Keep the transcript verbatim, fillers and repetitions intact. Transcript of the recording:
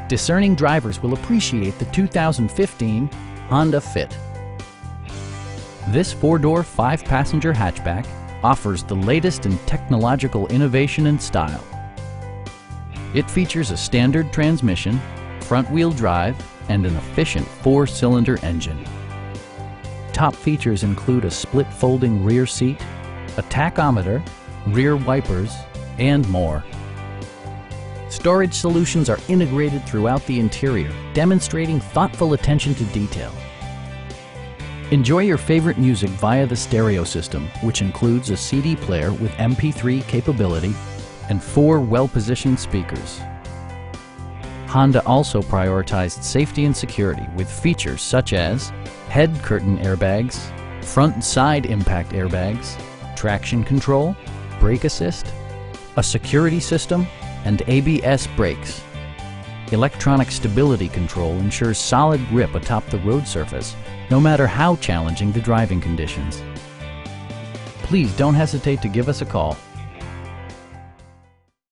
Discerning drivers will appreciate the two thousand fifteen Honda Fit. This four-door, five-passenger hatchback offers the latest in technological innovation and style. It features a standard transmission, front-wheel drive, and an efficient four-cylinder engine. Top features include a split folding rear seat, a tachometer, rear wipers, and more. Storage solutions are integrated throughout the interior, demonstrating thoughtful attention to detail. Enjoy your favorite music via the stereo system, which includes a C D player with M P three capability and four well-positioned speakers. Honda also prioritized safety and security with features such as head curtain airbags, front and side impact airbags, traction control, brake assist, a security system, and A B S brakes. Electronic stability control ensures solid grip atop the road surface, no matter how challenging the driving conditions. Please don't hesitate to give us a call.